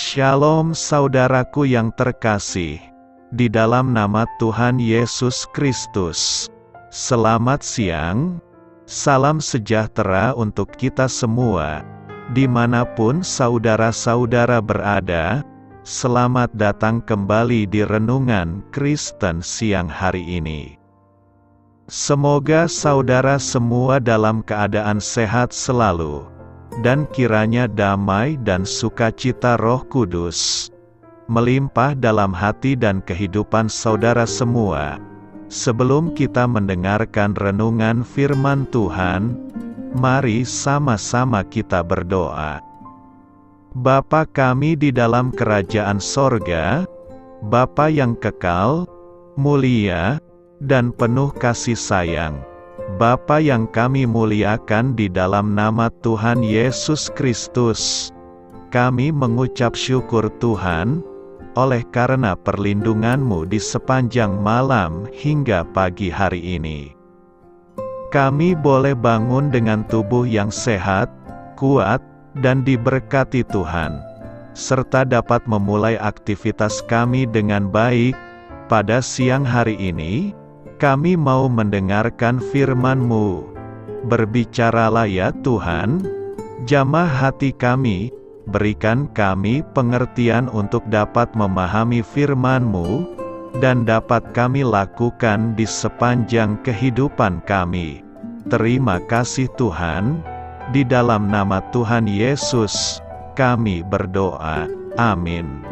Shalom saudaraku yang terkasih, di dalam nama Tuhan Yesus Kristus. Selamat siang, salam sejahtera untuk kita semua, dimanapun saudara-saudara berada. Selamat datang kembali di Renungan Kristen siang hari ini. Semoga saudara semua dalam keadaan sehat selalu, dan kiranya damai dan sukacita Roh Kudus melimpah dalam hati dan kehidupan saudara semua. Sebelum kita mendengarkan renungan firman Tuhan, mari sama-sama kita berdoa. Bapa kami di dalam kerajaan sorga, Bapa yang kekal, mulia, dan penuh kasih sayang, Bapa yang kami muliakan di dalam nama Tuhan Yesus Kristus, kami mengucap syukur Tuhan, oleh karena perlindungan-Mu di sepanjang malam hingga pagi hari ini. Kami boleh bangun dengan tubuh yang sehat, kuat, dan diberkati Tuhan, serta dapat memulai aktivitas kami dengan baik. Pada siang hari ini, kami mau mendengarkan firman-Mu. Berbicaralah ya Tuhan, jamah hati kami, berikan kami pengertian untuk dapat memahami firman-Mu, dan dapat kami lakukan di sepanjang kehidupan kami. Terima kasih Tuhan, di dalam nama Tuhan Yesus, kami berdoa. Amin.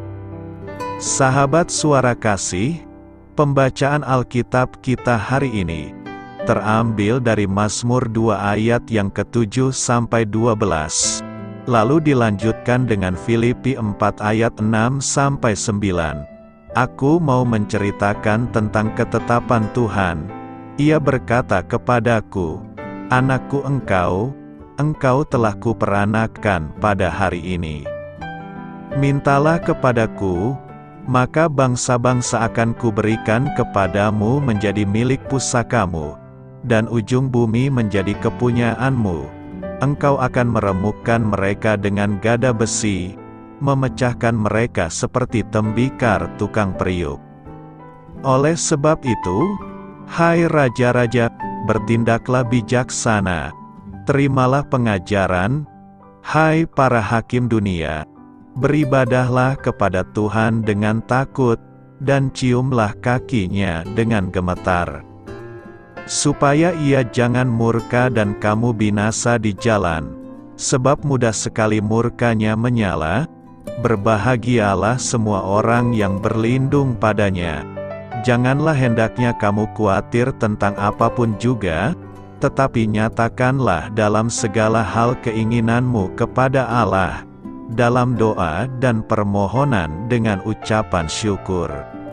Sahabat suara kasih, pembacaan Alkitab kita hari ini terambil dari Mazmur 2 ayat yang ke-7 sampai 12. Lalu dilanjutkan dengan Filipi 4 ayat 6 sampai 9. Aku mau menceritakan tentang ketetapan Tuhan. Ia berkata kepadaku, "Anakku engkau telah kuperanakan pada hari ini. Mintalah kepadaku, maka bangsa-bangsa akan kuberikan kepadamu menjadi milik pusakamu, dan ujung bumi menjadi kepunyaanmu. Engkau akan meremukkan mereka dengan gada besi, memecahkan mereka seperti tembikar tukang periuk. Oleh sebab itu, hai raja-raja, bertindaklah bijaksana, terimalah pengajaran, hai para hakim dunia. Beribadahlah kepada Tuhan dengan takut, dan ciumlah kakinya dengan gemetar. Supaya ia jangan murka dan kamu binasa di jalan, sebab mudah sekali murkanya menyala. Berbahagialah semua orang yang berlindung padanya. Janganlah hendaknya kamu khawatir tentang apapun juga, tetapi nyatakanlah dalam segala hal keinginanmu kepada Allah, dalam doa dan permohonan dengan ucapan syukur.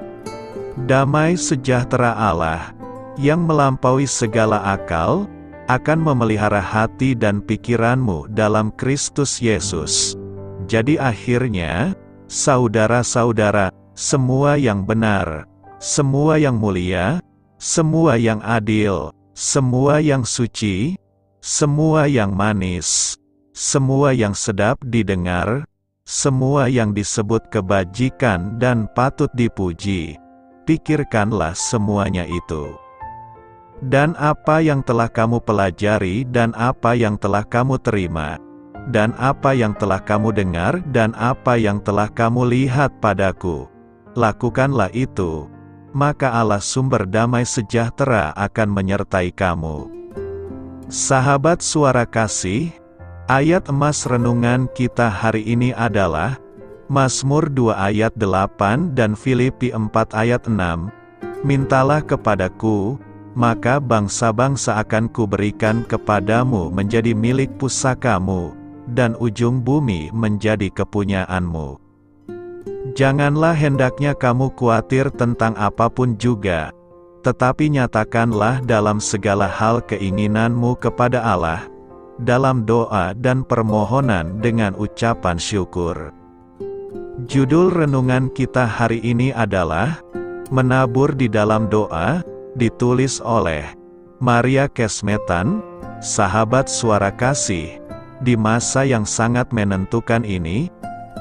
Damai sejahtera Allah, yang melampaui segala akal, akan memelihara hati dan pikiranmu dalam Kristus Yesus. Jadi akhirnya, saudara-saudara, semua yang benar, semua yang mulia, semua yang adil, semua yang suci, semua yang manis, semua yang sedap didengar, semua yang disebut kebajikan dan patut dipuji, pikirkanlah semuanya itu. Dan apa yang telah kamu pelajari dan apa yang telah kamu terima, dan apa yang telah kamu dengar dan apa yang telah kamu lihat padaku, lakukanlah itu, maka Allah sumber damai sejahtera akan menyertai kamu. Sahabat suara kasih, ayat emas renungan kita hari ini adalah Mazmur 2 ayat 8 dan Filipi 4 ayat 6. Mintalah kepadaku, maka bangsa-bangsa akan kuberikan kepadamu menjadi milik pusakamu, dan ujung bumi menjadi kepunyaanmu. Janganlah hendaknya kamu khawatir tentang apapun juga, tetapi nyatakanlah dalam segala hal keinginanmu kepada Allah, dalam doa dan permohonan dengan ucapan syukur. Judul renungan kita hari ini adalah Menabur di dalam Doa, ditulis oleh Maria Kesmetan. Sahabat suara kasih, di masa yang sangat menentukan ini,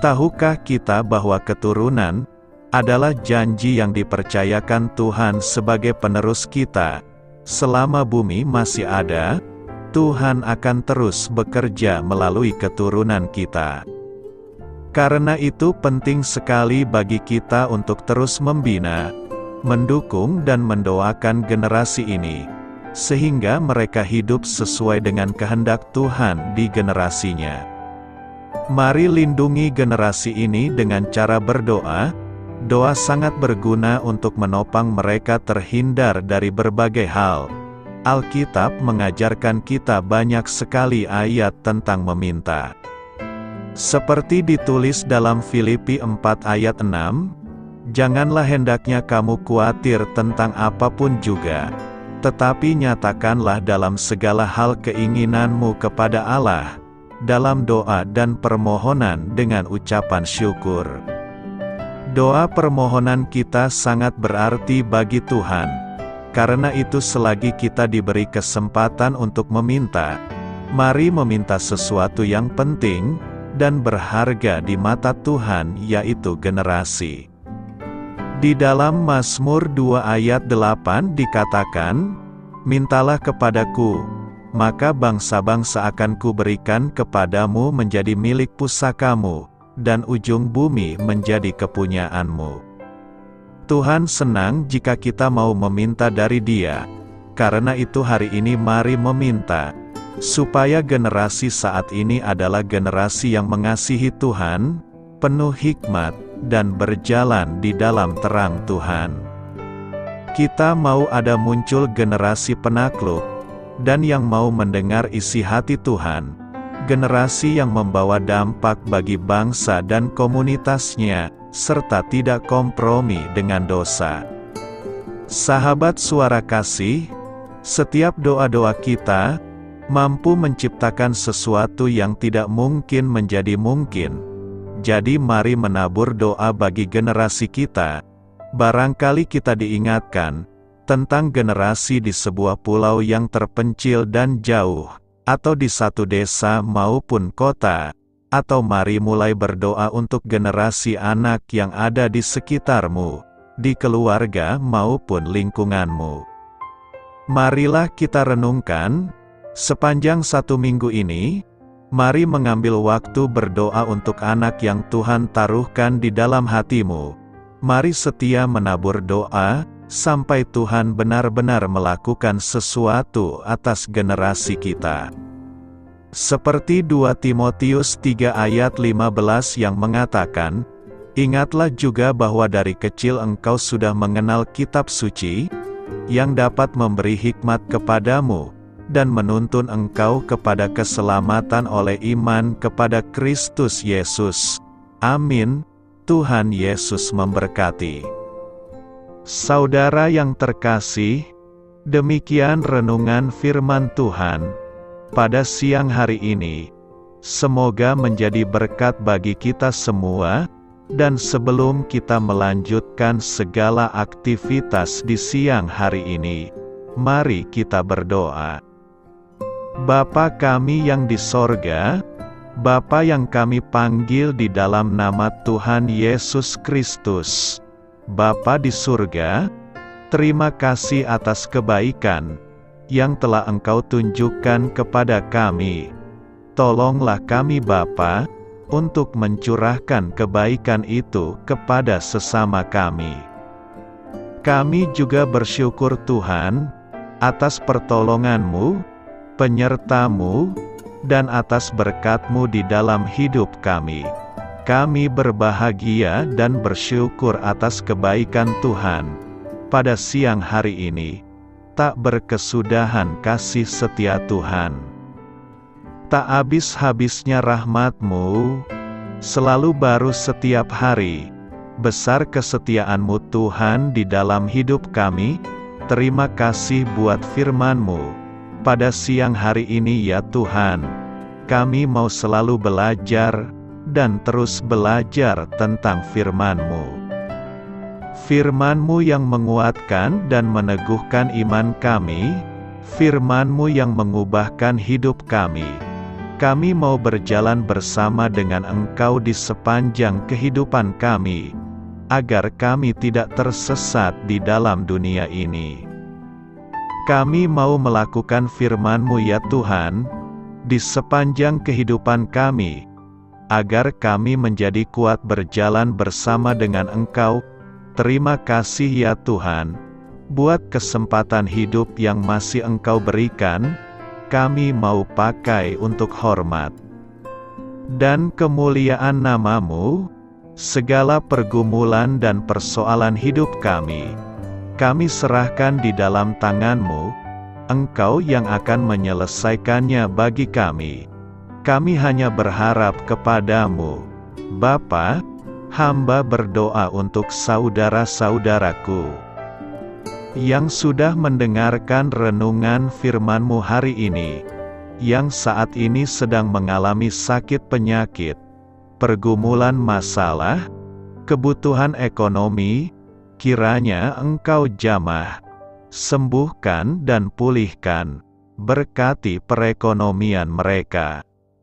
Tahukah kita bahwa keturunan adalah janji yang dipercayakan Tuhan sebagai penerus kita? Selama bumi masih ada, Tuhan akan terus bekerja melalui keturunan kita. Karena itu penting sekali bagi kita untuk terus membina, mendukung dan mendoakan generasi ini, sehingga mereka hidup sesuai dengan kehendak Tuhan di generasinya. Mari lindungi generasi ini dengan cara berdoa. Doa sangat berguna untuk menopang mereka terhindar dari berbagai hal. Alkitab mengajarkan kita banyak sekali ayat tentang meminta. Seperti ditulis dalam Filipi 4 ayat 6, "Janganlah hendaknya kamu khawatir tentang apapun juga, tetapi nyatakanlah dalam segala hal keinginanmu kepada Allah, dalam doa dan permohonan dengan ucapan syukur." Doa permohonan kita sangat berarti bagi Tuhan. Karena itu selagi kita diberi kesempatan untuk meminta, mari meminta sesuatu yang penting dan berharga di mata Tuhan, yaitu generasi. Di dalam Mazmur 2 ayat 8 dikatakan, "Mintalah kepadaku, maka bangsa-bangsa akan kuberikan kepadamu menjadi milik pusakamu, dan ujung bumi menjadi kepunyaanmu." Tuhan senang jika kita mau meminta dari Dia. Karena itu hari ini mari meminta, supaya generasi saat ini adalah generasi yang mengasihi Tuhan, penuh hikmat, dan berjalan di dalam terang Tuhan. Kita mau ada muncul generasi penakluk, dan yang mau mendengar isi hati Tuhan, generasi yang membawa dampak bagi bangsa dan komunitasnya, serta tidak kompromi dengan dosa. Sahabat Suara Kasih, setiap doa-doa kita mampu menciptakan sesuatu yang tidak mungkin menjadi mungkin. Jadi mari menabur doa bagi generasi kita. Barangkali kita diingatkan tentang generasi di sebuah pulau yang terpencil dan jauh, atau di satu desa maupun kota, atau mari mulai berdoa untuk generasi anak yang ada di sekitarmu, di keluarga maupun lingkunganmu. Marilah kita renungkan, sepanjang 1 minggu ini, mari mengambil waktu berdoa untuk anak yang Tuhan taruhkan di dalam hatimu. Mari setia menabur doa, sampai Tuhan benar-benar melakukan sesuatu atas generasi kita. Seperti 2 Timotius 3 ayat 15 yang mengatakan, "Ingatlah juga bahwa dari kecil engkau sudah mengenal kitab suci, yang dapat memberi hikmat kepadamu, dan menuntun engkau kepada keselamatan oleh iman kepada Kristus Yesus." Amin. Tuhan Yesus memberkati. Saudara yang terkasih, demikian renungan firman Tuhan pada siang hari ini. Semoga menjadi berkat bagi kita semua, dan sebelum kita melanjutkan segala aktivitas di siang hari ini, mari kita berdoa. Bapa kami yang di sorga, Bapa yang kami panggil di dalam nama Tuhan Yesus Kristus, Bapa di surga, terima kasih atas kebaikan yang telah Engkau tunjukkan kepada kami. Tolonglah kami Bapa, untuk mencurahkan kebaikan itu kepada sesama kami. Kami juga bersyukur Tuhan, atas pertolongan-Mu, penyerta-Mu, dan atas berkat-Mu di dalam hidup kami. Kami berbahagia dan bersyukur atas kebaikan Tuhan. Pada siang hari ini, tak berkesudahan kasih setia Tuhan. Tak habis-habisnya rahmat-Mu, selalu baru setiap hari. Besar kesetiaan-Mu Tuhan di dalam hidup kami. Terima kasih buat firman-Mu. Pada siang hari ini ya Tuhan, kami mau selalu belajar, dan terus belajar tentang firman-Mu. Firman-Mu yang menguatkan dan meneguhkan iman kami, firman-Mu yang mengubahkan hidup kami. Kami mau berjalan bersama dengan Engkau di sepanjang kehidupan kami, agar kami tidak tersesat di dalam dunia ini. Kami mau melakukan firman-Mu ya Tuhan, di sepanjang kehidupan kami, agar kami menjadi kuat berjalan bersama dengan Engkau. Terima kasih ya Tuhan, buat kesempatan hidup yang masih Engkau berikan. Kami mau pakai untuk hormat dan kemuliaan nama-Mu. Segala pergumulan dan persoalan hidup kami serahkan di dalam tangan-Mu. Engkau yang akan menyelesaikannya bagi kami. Kami hanya berharap kepada-Mu. Bapa, hamba berdoa untuk saudara-saudaraku yang sudah mendengarkan renungan firman-Mu hari ini, yang saat ini sedang mengalami sakit penyakit, pergumulan masalah, kebutuhan ekonomi. Kiranya Engkau jamah, sembuhkan dan pulihkan, berkati perekonomian mereka,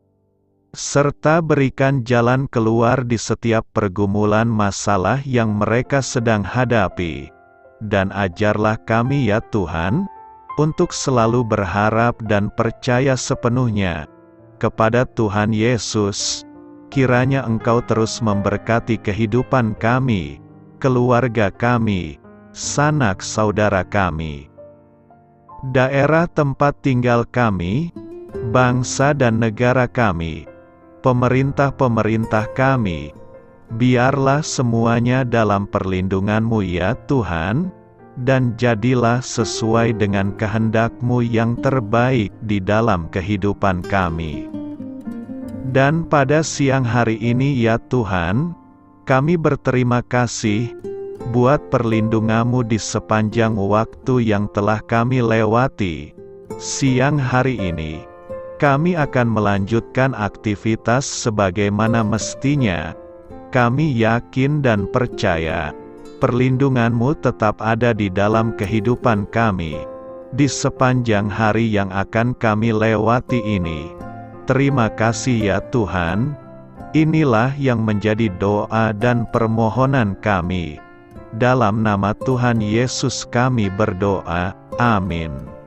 serta berikan jalan keluar di setiap pergumulan masalah yang mereka sedang hadapi. Dan ajarlah kami ya Tuhan, untuk selalu berharap dan percaya sepenuhnya kepada Tuhan Yesus. Kiranya Engkau terus memberkati kehidupan kami, keluarga kami, sanak saudara kami, daerah tempat tinggal kami, bangsa dan negara kami, pemerintah-pemerintah kami. Biarlah semuanya dalam perlindungan-Mu ya Tuhan, dan jadilah sesuai dengan kehendak-Mu yang terbaik di dalam kehidupan kami. Dan pada siang hari ini ya Tuhan, kami berterima kasih buat perlindungan-Mu di sepanjang waktu yang telah kami lewati. Siang hari ini, kami akan melanjutkan aktivitas sebagaimana mestinya. Kami yakin dan percaya, perlindungan-Mu tetap ada di dalam kehidupan kami, di sepanjang hari yang akan kami lewati ini. Terima kasih ya Tuhan. Inilah yang menjadi doa dan permohonan kami. Dalam nama Tuhan Yesus kami berdoa, amin.